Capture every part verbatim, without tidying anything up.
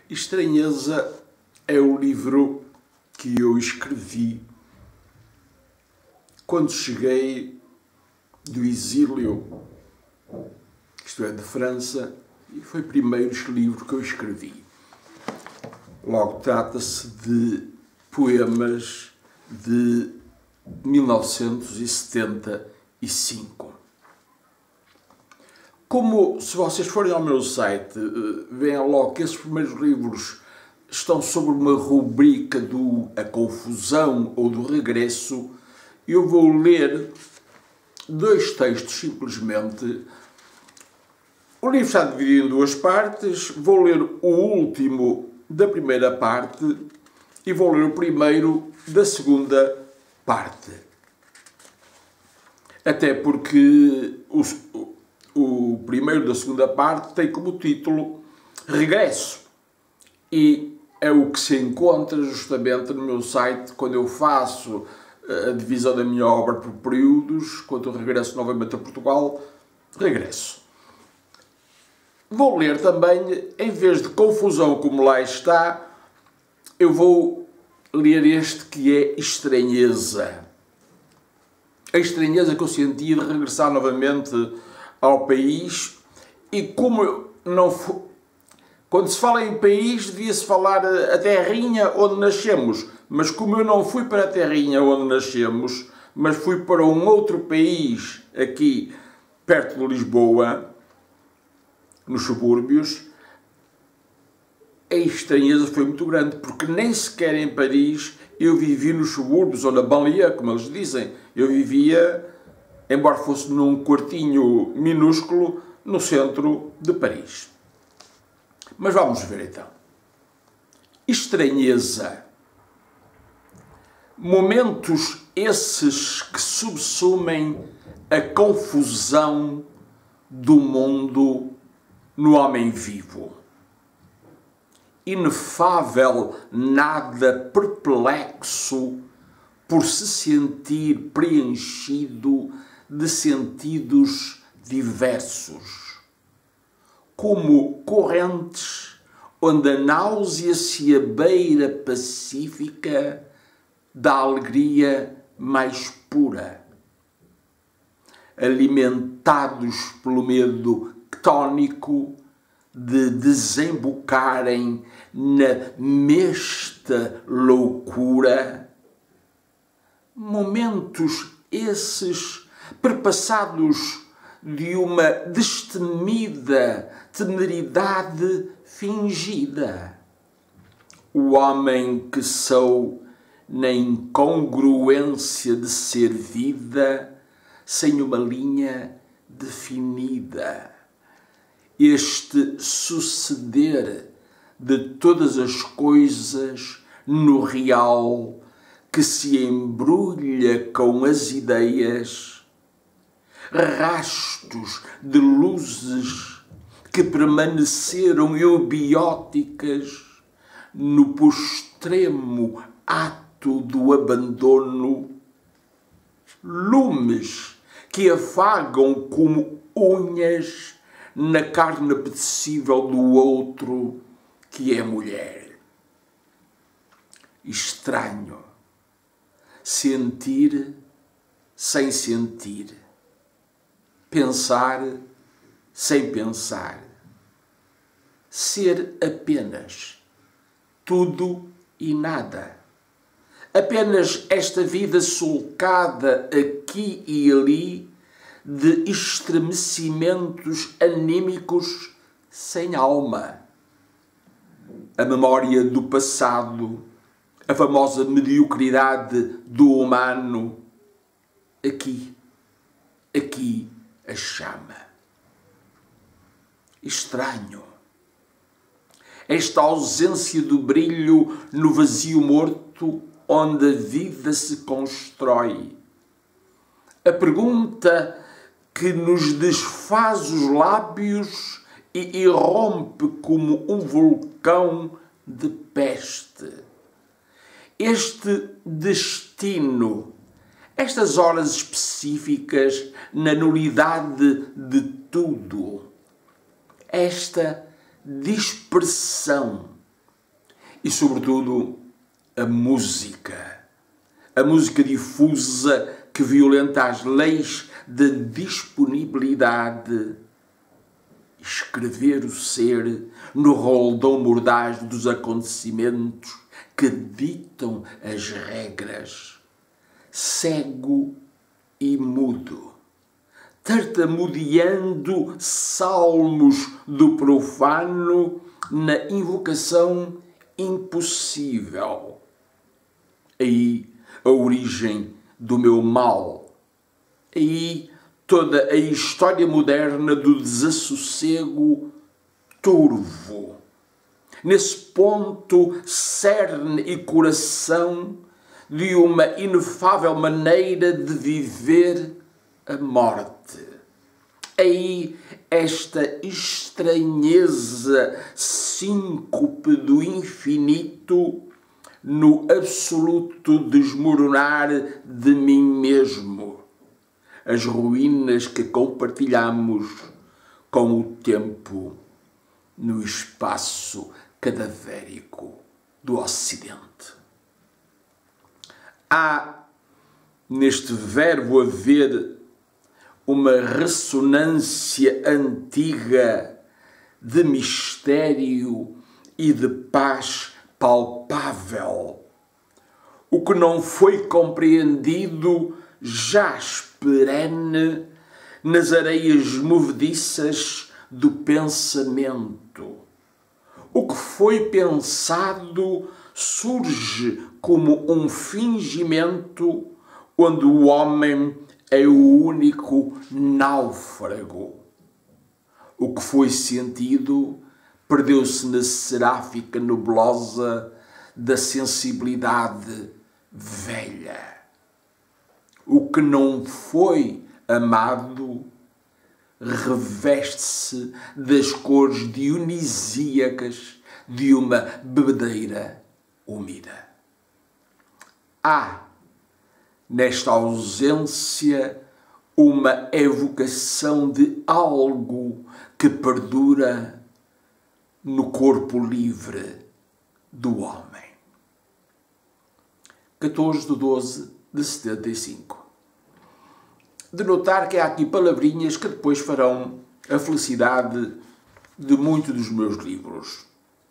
Estranheza é o livro que eu escrevi quando cheguei do exílio, isto é, de França, e foi o primeiro livro que eu escrevi. Logo, trata-se de poemas de mil novecentos e setenta e cinco. Como, se vocês forem ao meu site, veem logo que esses primeiros livros estão sobre uma rubrica do A Confusão ou do Regresso, eu vou ler dois textos simplesmente. O livro está dividido em duas partes, vou ler o último da primeira parte e vou ler o primeiro da segunda parte. Até porque o, o primeiro da segunda parte tem como título Regresso. E é o que se encontra justamente no meu site quando eu faço a divisão da minha obra por períodos, quando eu regresso novamente a Portugal, regresso. Vou ler também, em vez de confusão como lá está, eu vou ler este que é estranheza. A estranheza que eu sentia de regressar novamente ao país e como eu não fui... Quando se fala em país, devia-se falar a terrinha onde nascemos, mas como eu não fui para a terrinha onde nascemos, mas fui para um outro país aqui perto de Lisboa, nos subúrbios, a estranheza foi muito grande, porque nem sequer em Paris eu vivi nos subúrbios, ou na banlieue, como eles dizem. Eu vivia, embora fosse num quartinho minúsculo, no centro de Paris. Mas vamos ver então. Estranheza. Momentos esses que subsumem a confusão do mundo no homem vivo. Inefável nada perplexo por se sentir preenchido de sentidos diversos, como correntes onde a náusea se abeira pacífica da alegria mais pura, alimentados pelo medo tónico de desembocarem na mesta loucura, momentos esses perpassados de uma destemida temeridade fingida. O homem que sou na incongruência de ser vida sem uma linha definida. Este suceder de todas as coisas no real que se embrulha com as ideias, rastos de luzes que permaneceram eubióticas no postremo ato do abandono, lumes que afagam como unhas na carne apetecível do outro que é mulher. Estranho sentir sem sentir, pensar sem pensar, ser apenas tudo e nada, apenas esta vida sulcada aqui e ali de estremecimentos anímicos sem alma. A memória do passado, a famosa mediocridade do humano, aqui, aqui a chama. Estranho. Esta ausência do brilho no vazio morto onde a vida se constrói. A pergunta que nos desfaz os lábios e irrompe como um vulcão de peste. Este destino, estas horas específicas na nulidade de tudo, esta dispersão e, sobretudo, a música. A música difusa que violenta as leis da disponibilidade. Escrever o ser no roldão mordaz dos acontecimentos que ditam as regras. Cego e mudo, tartamudeando salmos do profano na invocação impossível. Aí a origem do meu mal. Aí toda a história moderna do desassossego turvo. Nesse ponto, cerne e coração de uma inefável maneira de viver a morte. Aí esta estranheza síncope do infinito no absoluto desmoronar de mim mesmo. As ruínas que compartilhamos com o tempo no espaço cadavérico do Ocidente. Há neste verbo haver uma ressonância antiga de mistério e de paz palpável. O que não foi compreendido jaz perene nas areias movediças do pensamento. O que foi pensado surge como um fingimento onde o homem é o único náufrago. O que foi sentido perdeu-se na seráfica nebulosa da sensibilidade velha. O que não foi amado reveste-se das cores dionisíacas de uma bebedeira úmida. Há, nesta ausência, uma evocação de algo que perdura no corpo livre do homem. catorze de doze de setenta e cinco. De notar que há aqui palavrinhas que depois farão a felicidade de muitos dos meus livros.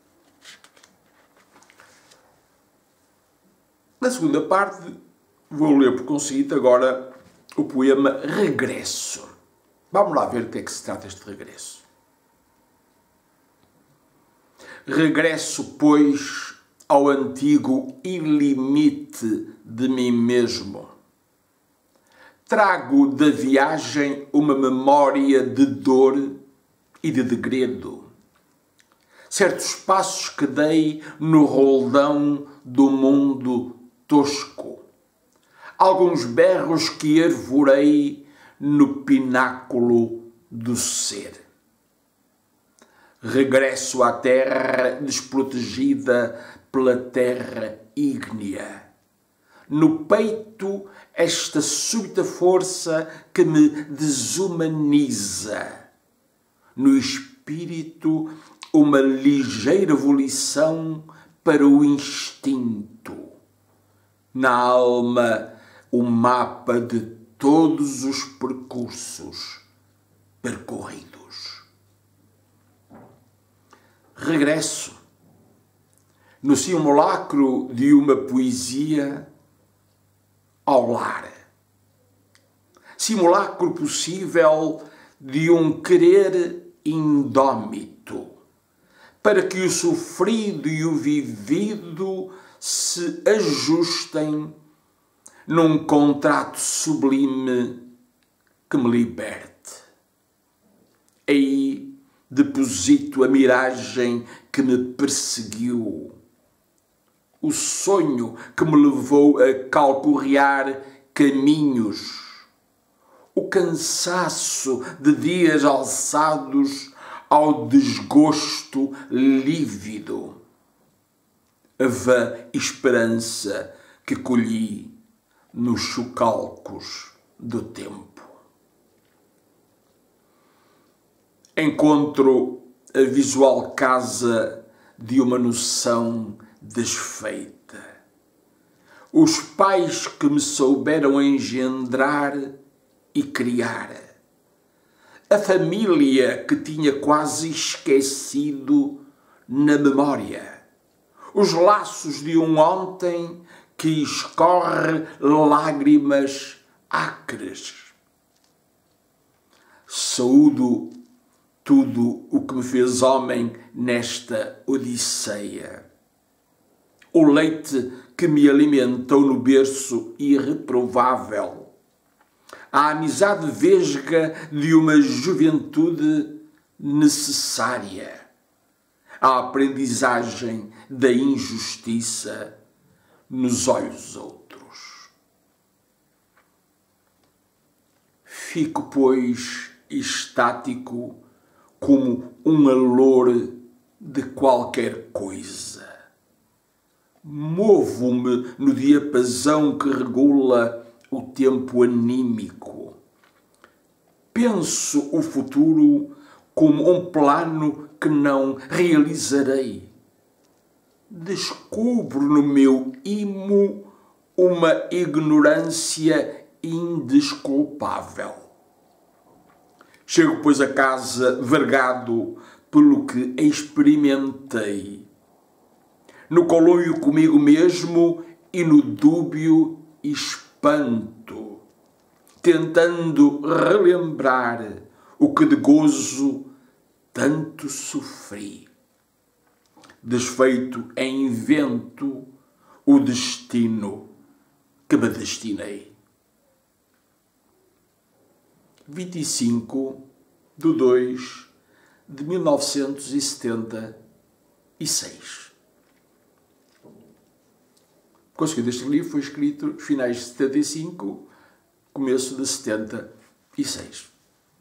Na segunda parte, vou ler por conseguinte agora o poema Regresso. Vamos lá ver do que é que se trata este regresso. Regresso, pois, ao antigo ilimite de mim mesmo. Trago da viagem uma memória de dor e de degredo. Certos passos que dei no roldão do mundo tosco. Alguns berros que arvorei no pináculo do ser. Regresso à terra desprotegida pela terra ígnea. No peito, esta súbita força que me desumaniza. No espírito, uma ligeira volição para o instinto. Na alma, o mapa de todos os percursos percorridos. Regresso no simulacro de uma poesia ao lar. Simulacro possível de um querer indómito, para que o sofrido e o vivido se ajustem num contrato sublime que me liberte. Aí deposito a miragem que me perseguiu, o sonho que me levou a calcorrear caminhos, o cansaço de dias alçados ao desgosto lívido, a vã esperança que colhi nos chocalcos do tempo. Encontro a visual casa de uma noção desfeita. Os pais que me souberam engendrar e criar. A família que tinha quase esquecido na memória. Os laços de um ontem que escorre lágrimas acres. Saúdo tudo o que me fez homem nesta odisseia. O leite que me alimentou no berço irreprovável. A amizade vesga de uma juventude necessária. A aprendizagem da injustiça nos olhos dos outros. Fico, pois, estático como um alor de qualquer coisa. Movo-me no diapasão que regula o tempo anímico. Penso o futuro como um plano que não realizarei. Descubro no meu imo uma ignorância indesculpável. Chego, pois, a casa vergado pelo que experimentei, no colúnio comigo mesmo e no dúbio espanto, tentando relembrar o que de gozo tanto sofri. Desfeito em vento o destino que me destinei. vinte e cinco de dois de mil novecentos e setenta e seis. Conseguido este livro foi escrito nos finais de setenta e cinco, começo de setenta e seis.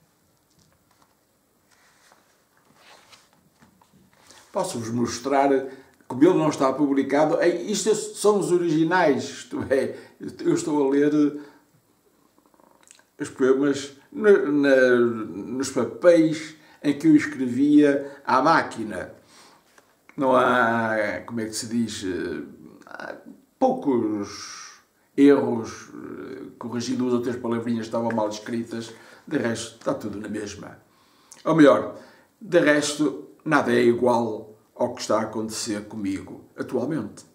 Posso-vos mostrar, como ele não está publicado, isto são os originais, isto é, eu estou a ler os poemas na, na, nos papéis em que eu escrevia à máquina. Não há, como é que se diz, há poucos erros, corrigi duas ou três palavrinhas que estavam mal escritas, de resto está tudo na mesma. Ou melhor, de resto nada é igual ao que está a acontecer comigo atualmente.